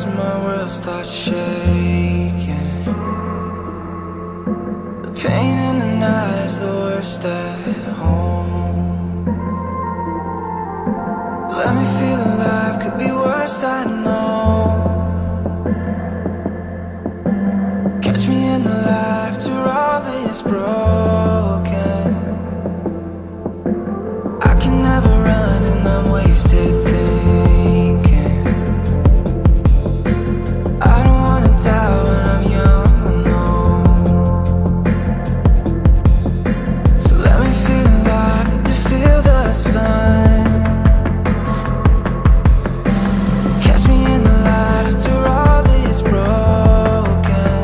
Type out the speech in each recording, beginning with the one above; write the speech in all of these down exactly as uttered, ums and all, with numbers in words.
and my world starts shaking. The pain in the night is the worst at home. Let me feel alive, could be worse, I know. Catch me in the light after all is broken. I can never run and I'm wasted thinking. I don't wanna die when I'm young, no. So let me feel alive, need to feel the sun. Catch me in the light after all is broken.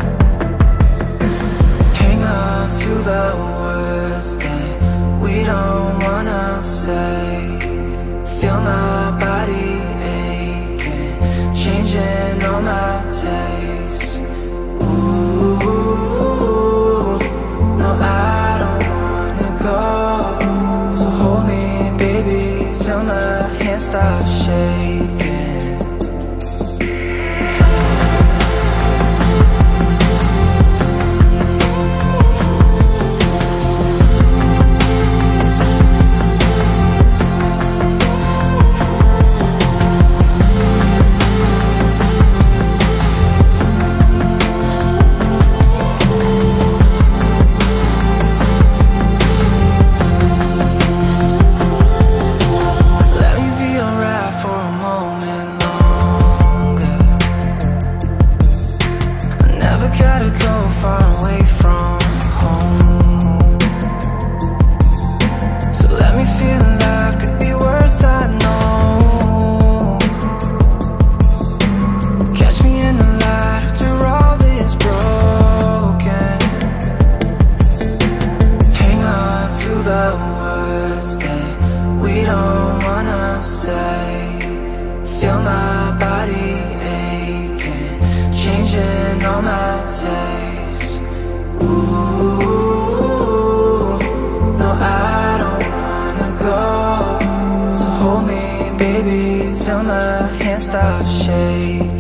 Hang on to the words that we don't wanna say. Feel my body aching, changing all my tastes. Ooh, no, I don't wanna go. So hold me, baby, till my hands stop shaking. Feel my body aching, changing all my tastes. Ooh, no, I don't wanna go. So hold me, baby, till my hands stop shaking.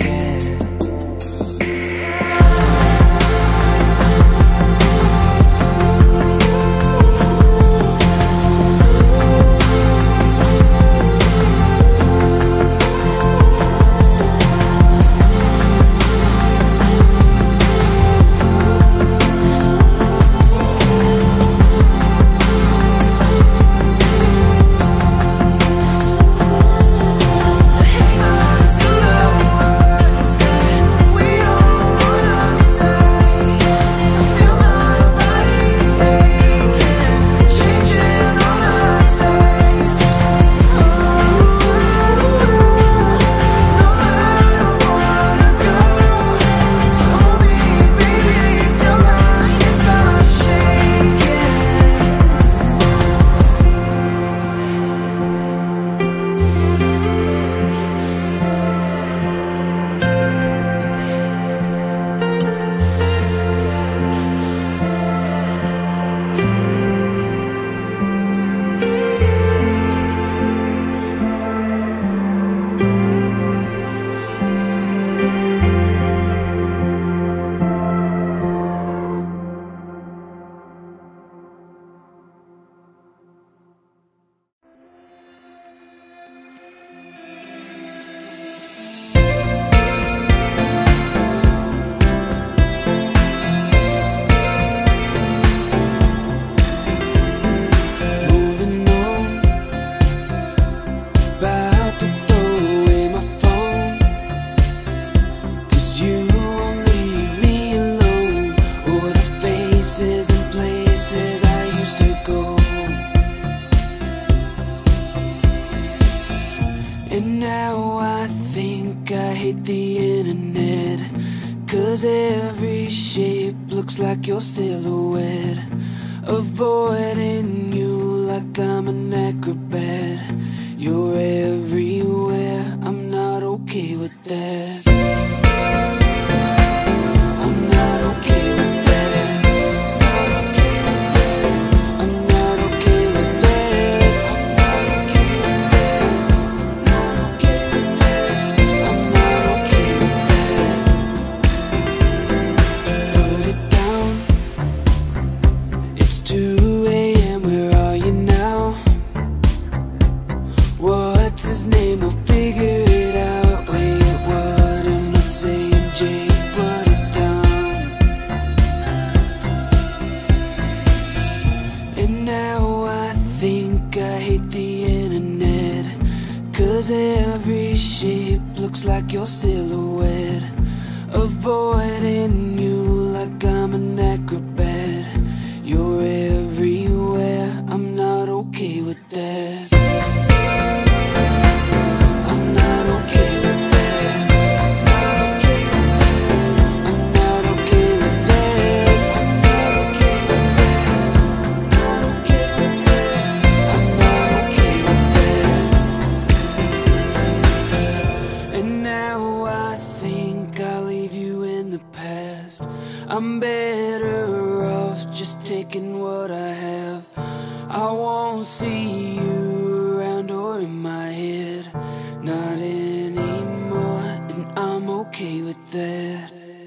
Like your silhouette, avoiding you like I'm an acrobat. You're everywhere, I'm not okay with that. I'm not okay with that. Not okay with that. I'm not okay with that. I'm not okay with that. Not okay with that. I'm not okay with that. looks like your silhouette, avoiding you like I'm an acrobat. You're everywhere, I'm not okay with that. I'm not okay with that. Not okay with that. I'm not okay with that. I'm not okay with that. Not okay with that. I'm not okay with that. And now I think I'll leave you in the past. I'm better off just taking what I have. I won't see you around or in my head, not anymore, and I'm okay with that.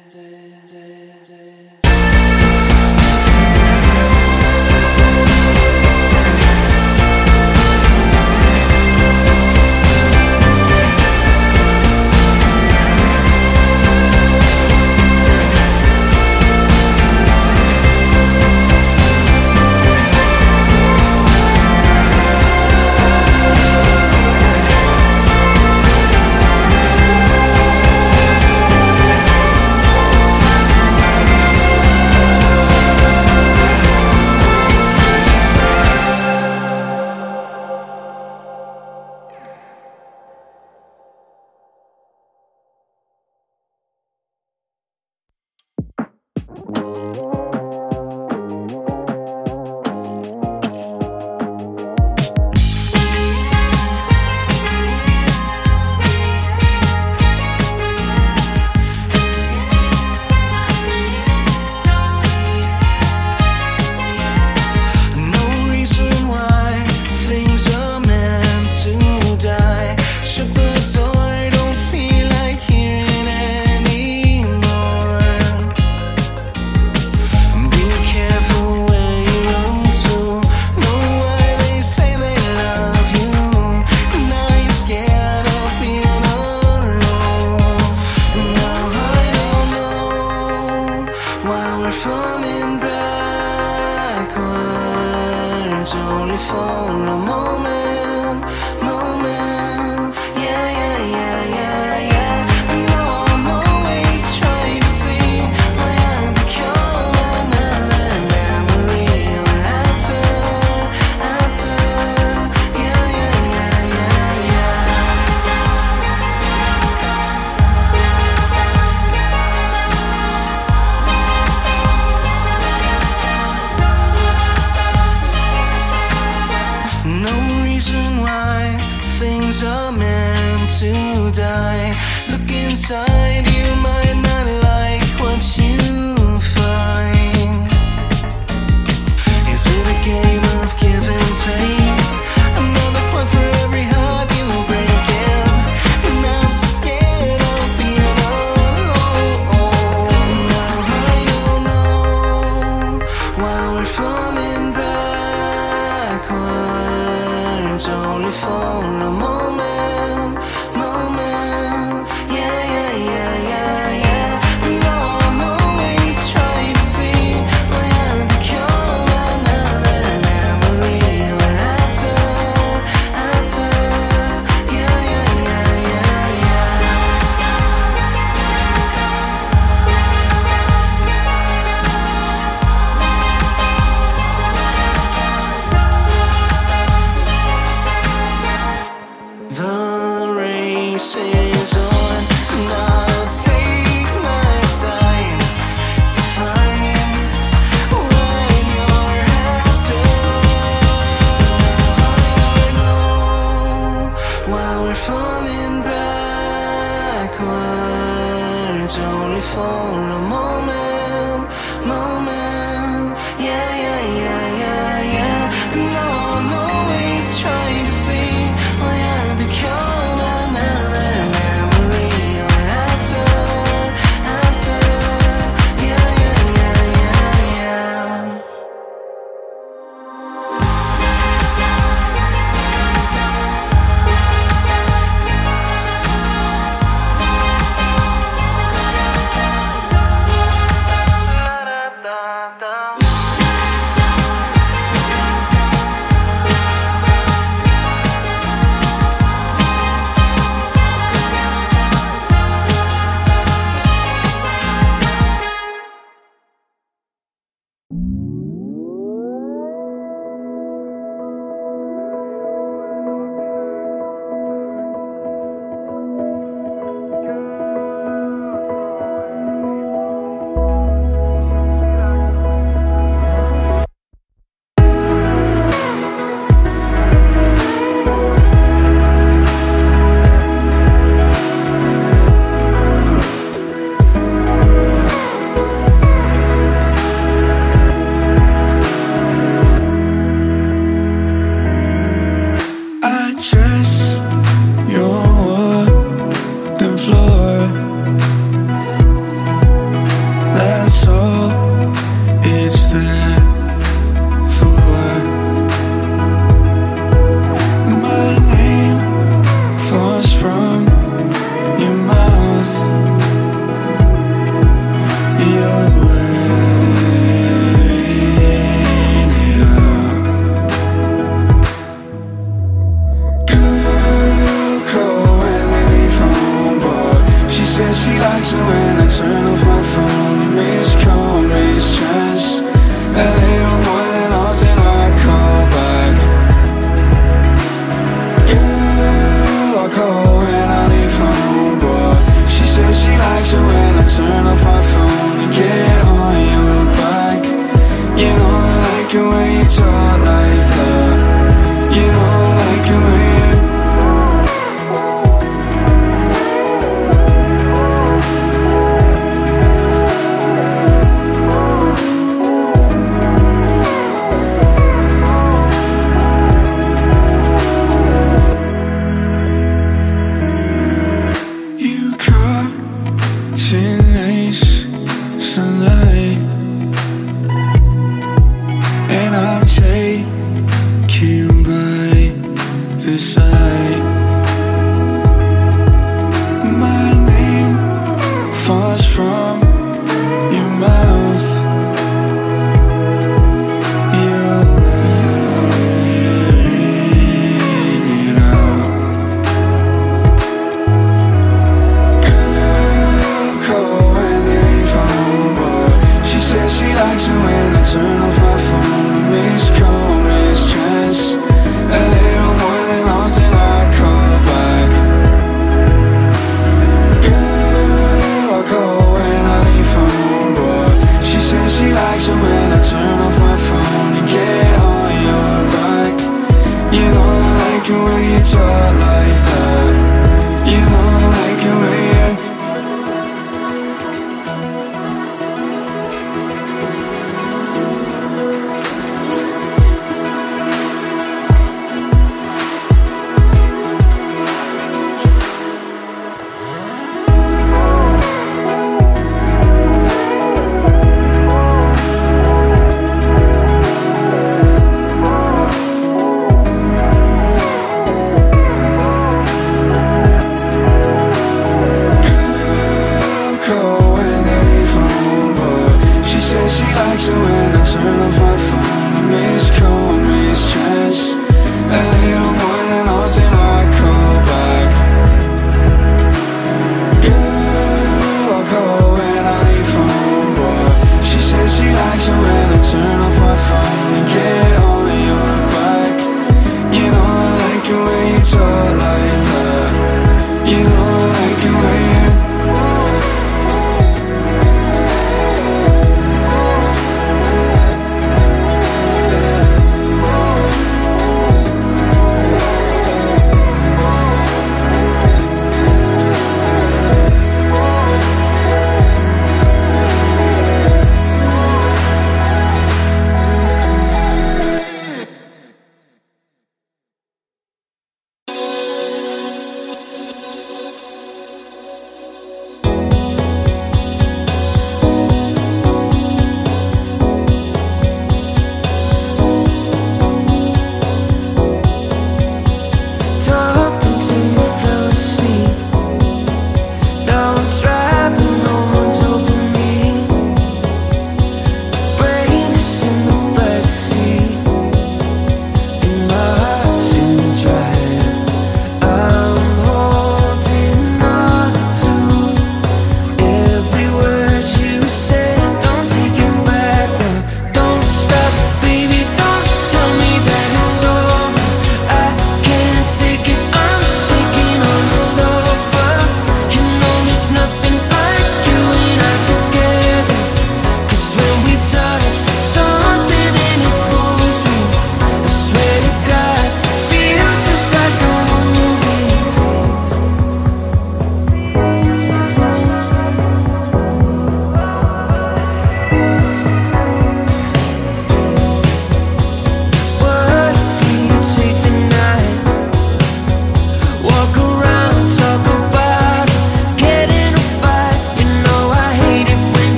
Only for a moment, moment, yeah, yeah, yeah, yeah, yeah. And now I'll always try to see why I've become another memory or actor, actor, yeah, yeah, yeah, yeah, yeah. No reason why things are meant to die. Look inside, you might not like what you find. Is it a game of give and take? Another point for every heart you break in. And I'm so scared of being alone. Now I don't know why we're falling backwards. Only for a moment, moment, yeah, yeah, yeah, yeah, yeah. And now I'll always try to see why I've become another memory or actor, actor, yeah, yeah, yeah, yeah, yeah. The race is on, and I'll take my time to find what you're after. I know why we're falling backwards. Only for a moment, moment, yeah, yeah, yeah, yeah, yeah. And now I'll always try to see why I've become another memory or actor, actor, yeah, yeah, yeah, yeah, yeah. Da, da, da. she likes it when I turn off my phone. Missed call, missed stress. A little more than often I call back. Yeah, I call when I leave home, but she says she likes it when I turn off my phone and get on your back. You know I like it when you talk like that. You know I like it when you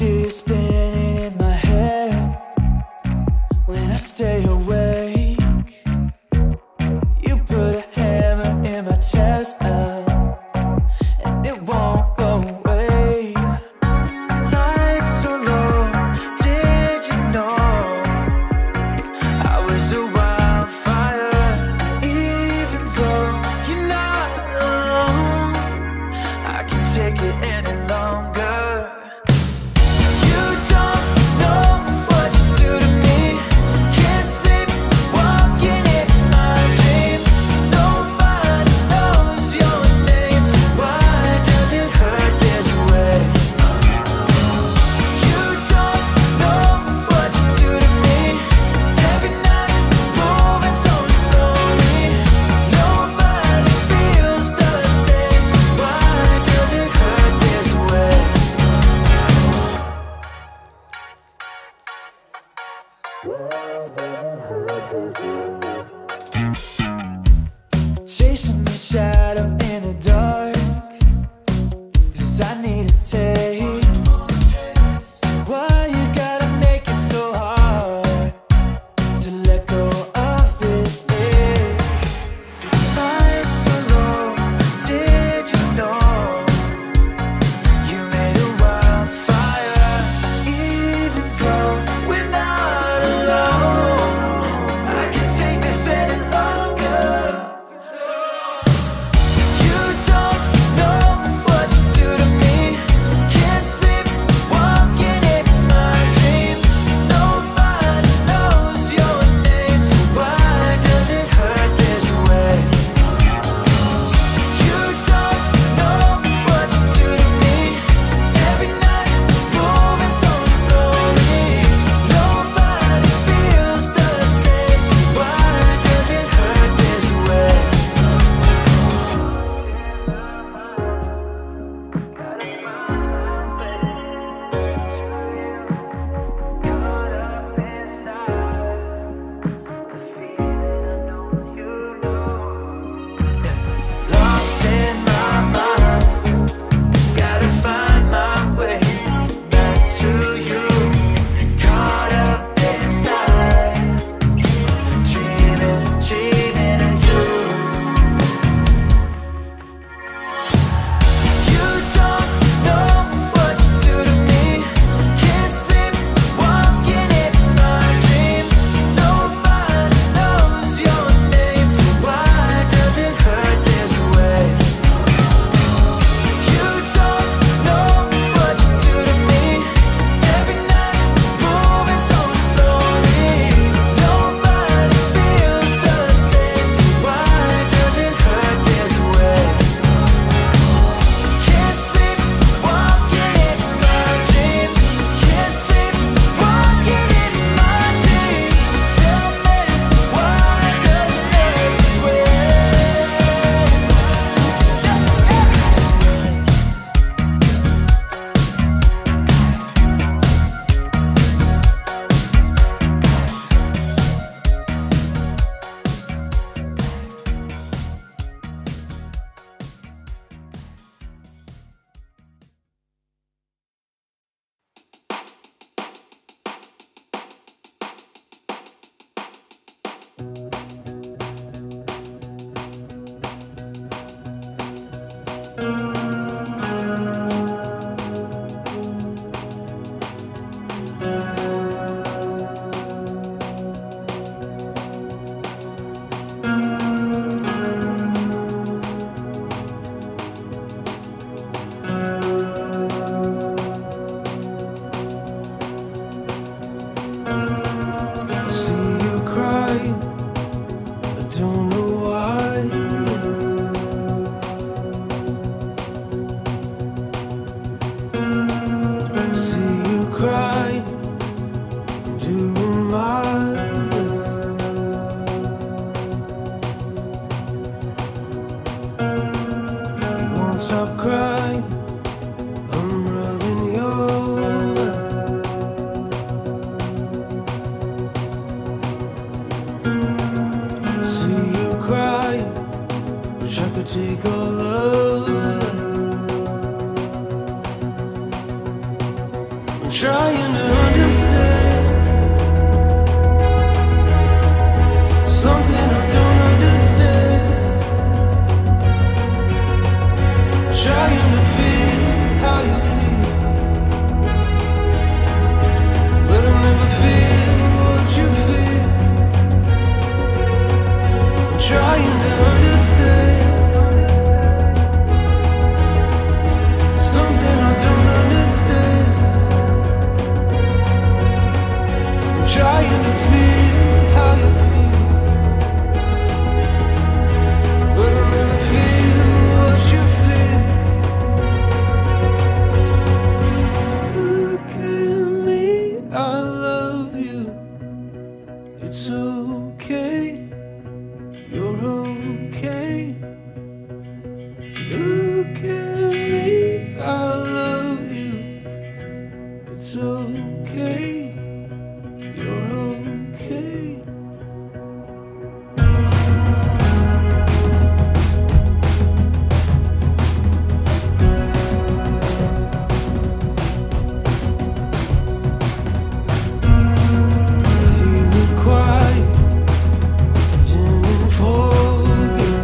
feel you spinning in my head when I stay awake. You put a hammer in my chest now, and it won't go away. Lights so low, did you know I was a wildfire? Even though you're not alone, I can take it any longer. You don't know what you do to me. Can't sleep, walking in my dreams. Nobody knows your name, so why does it hurt this way? You don't know what you do to me. Every night, moving so slowly. Nobody feels the same, so why does it hurt this way? Chasing the shadow in the dark, 'cause I need a taste. Why you gotta make it so hard to let go of this ache? Lights so low, did you know you made a wildfire? Even though we're not alone, I can take this any longer. You don't know what you do to me. Can't sleep, walking in my dreams. Nobody knows your name, so why does it hurt this way? You don't know what you do to me. Every night, moving so slowly. Nobody feels the same, so why does it hurt this way? Lost in my mind, gotta find my way back to you. Caught up inside, dreaming, dreaming of you. You don't know what you do to me. Can't sleep, walking in my dreams. Nobody knows your name, so why does it hurt this way? You don't know what you do to me. Every night, moving so slowly. Nobody feels the same, so why does it hurt this way? Can't sleep, walking in my dreams. Can't sleep, walking in my dreams. Tell me, why does it hurt this way? I see you cry, I don't know why. I see you cry, doing my best. You won't stop crying, I'm rubbing your back. See you cry, wish I could take all of that. trying to understand something I don't understand. Trying to feel how you feel, but I never feel what you feel. I'm trying to understand something I don't understand. I'm trying to feel how you feel, but I never feel what you feel. Look at me, I love you. It's okay, you're okay. Look at me, I love you. It's okay, you're okay. You were quiet, didn't forget.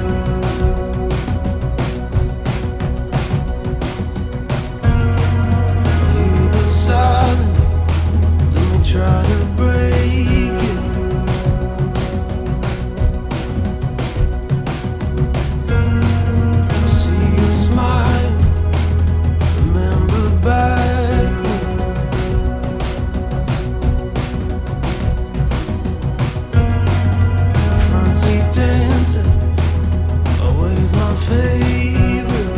Hear the silence, let me try to break it. I see you smile, remember back when front seat dancer, always my favorite.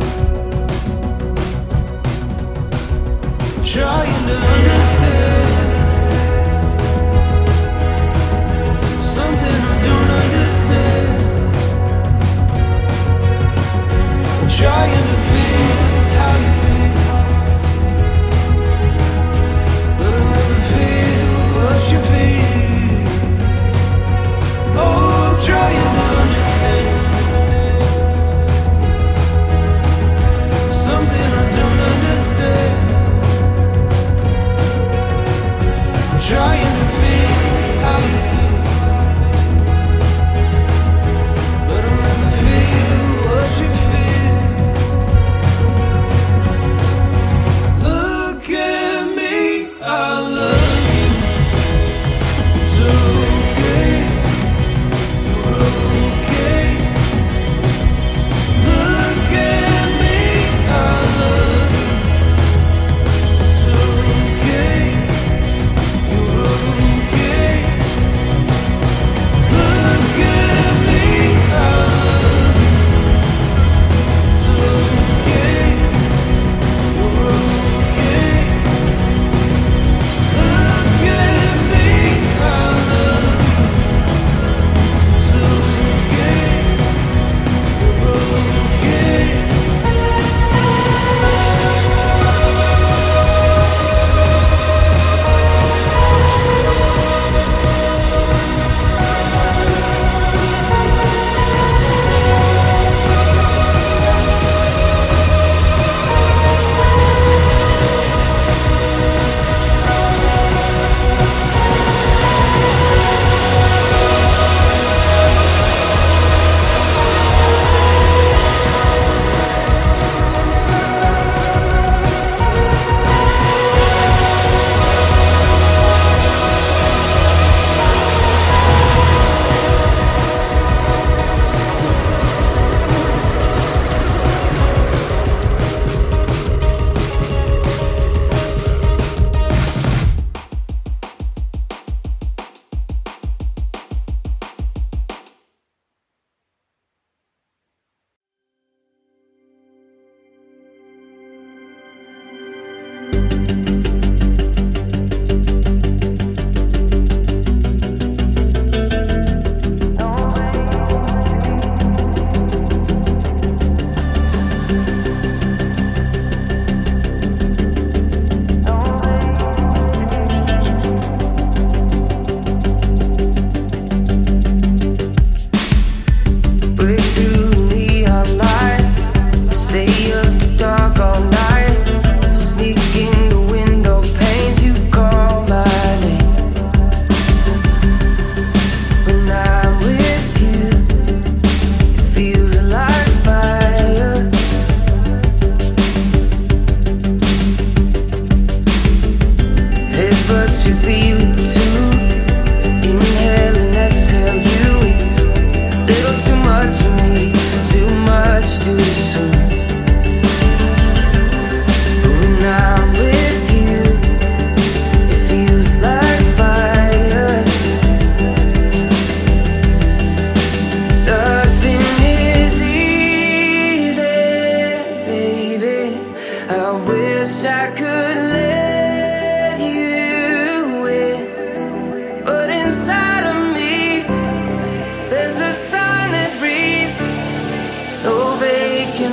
Trying to understand something I don't understand. I'm trying to feel how you feel, but I never feel what you feel. Oh, I'm trying to understand something I don't understand. I'm trying to feel how you feel, but I never feel what you feel.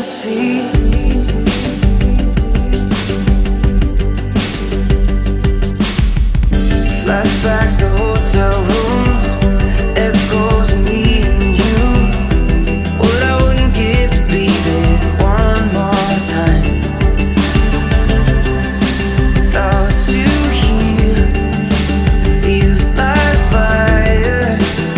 see. Flashbacks to hotel rooms, echoes of me and you. What I wouldn't give to be there one more time. Thoughts you hear, feels like fire.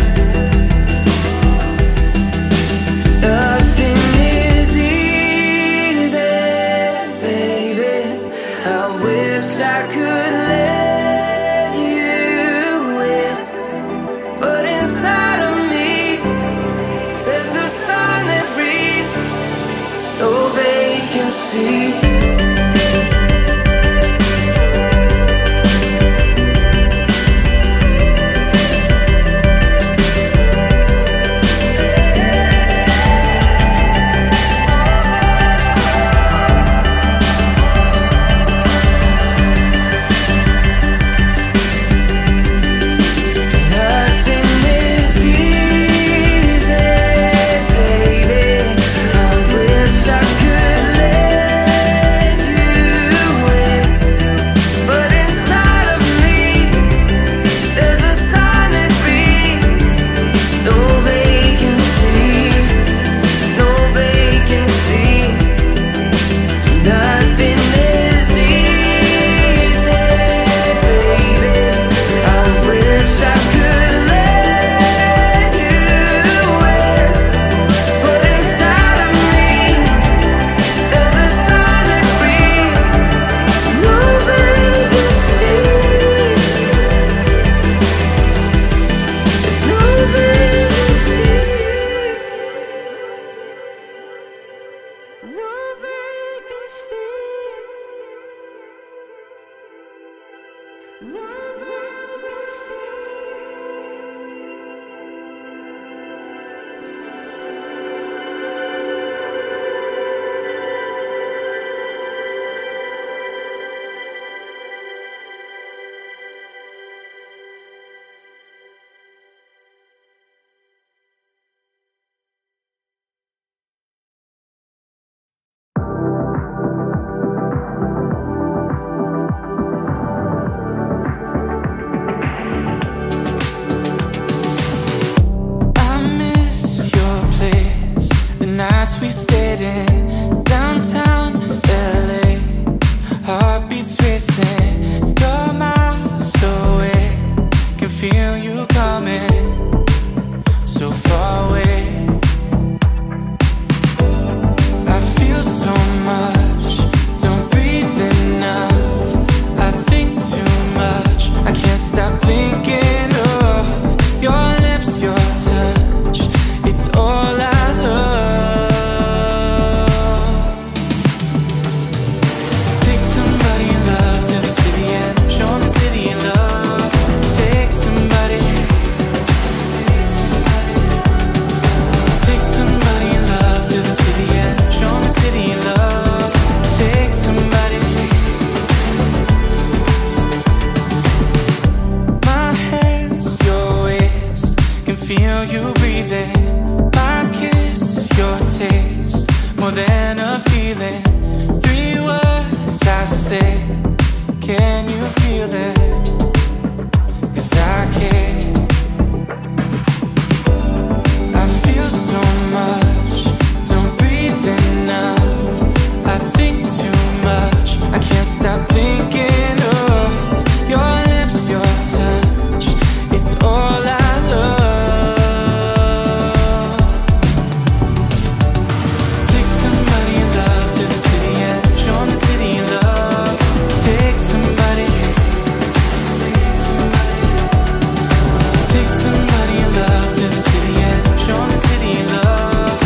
Nothing is easy, baby. I wish I could let you in, but inside of me there's a sign that reads, no vacancy. We stayed in downtown L A, heartbeats racing. You're miles away, can feel you coming, so far away. I feel so much, don't breathe enough. I think too much, I can't stop thinking of your lips, your touch. It's all I love. Feel you breathing, my kiss, your taste, more than a feeling. Three words I say, can you feel them? 'Cause I can. I feel so much, don't breathe enough. I think too much, I can't stop thinking of your lips, your touch. It's all I love. Love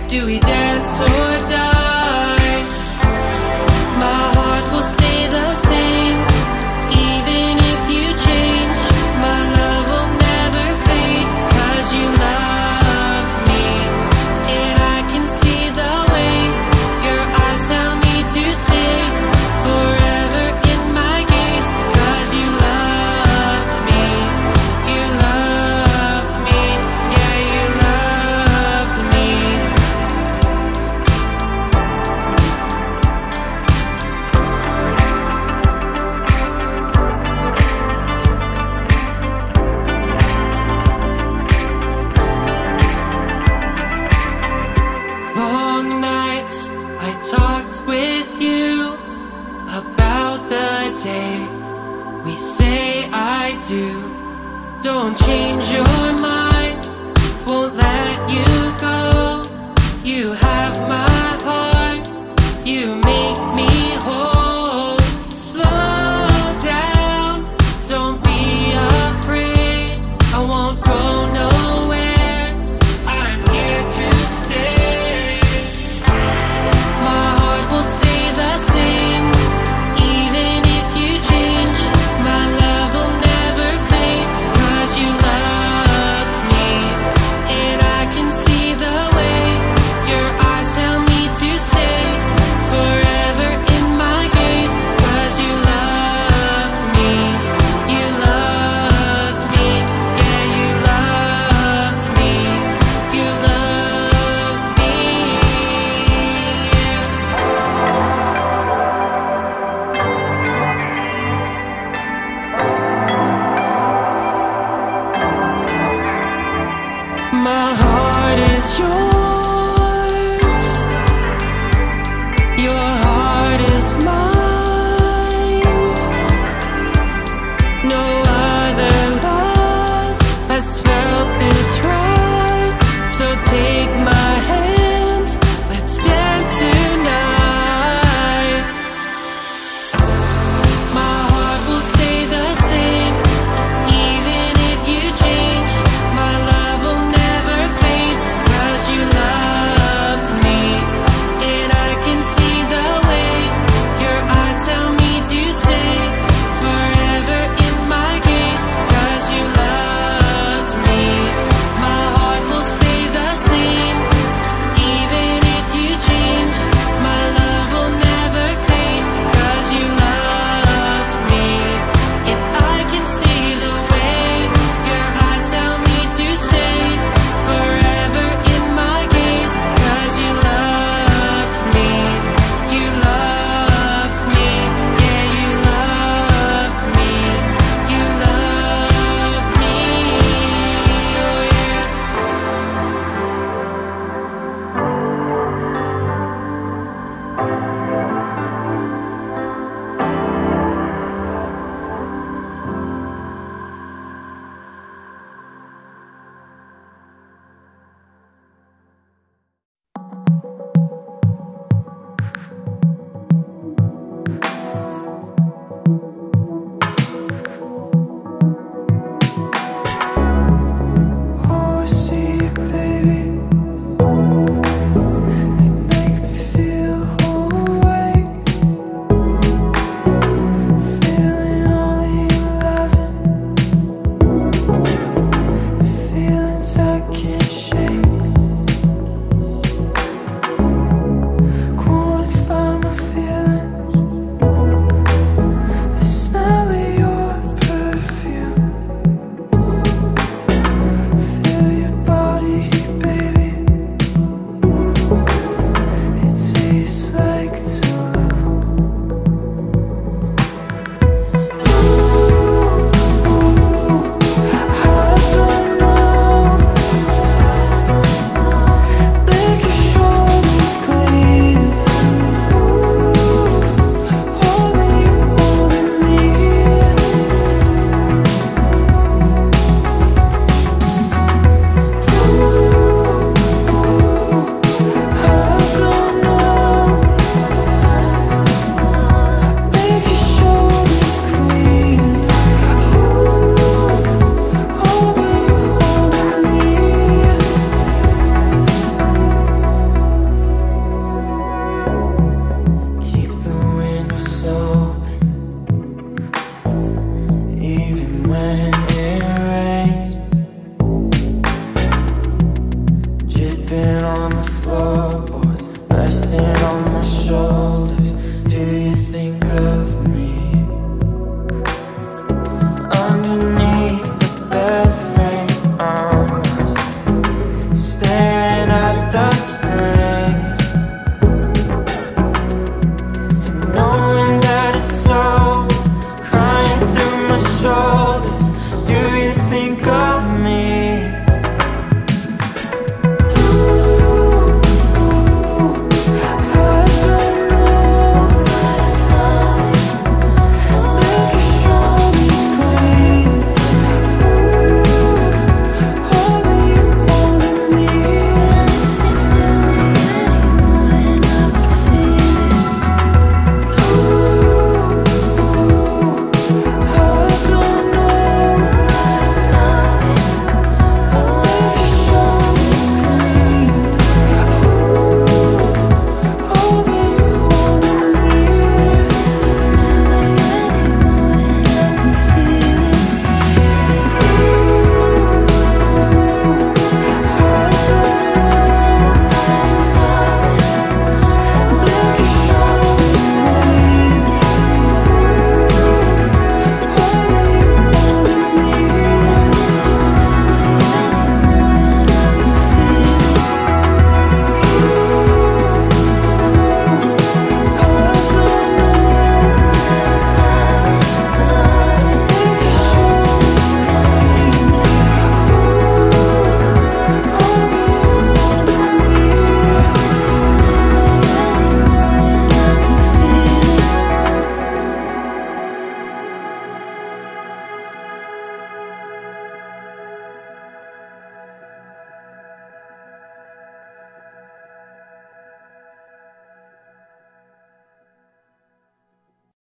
Do we dance or die? My heart will stay the same, even if you change. My love will never fade, 'cause you loved me. And I can see the way your eyes tell me to stay forever in my gaze, 'cause you loved me. You loved me. Yeah, you loved me. Long nights I talked with you about the day we say I do. Don't change your mind, won't let you go. You have my heart, you make me whole. Slow down, don't be afraid, I won't go nowhere, I'm here to stay. My heart will stay the same, even if you change. My love will never fade, 'cause you loved me. And I can see the way your up.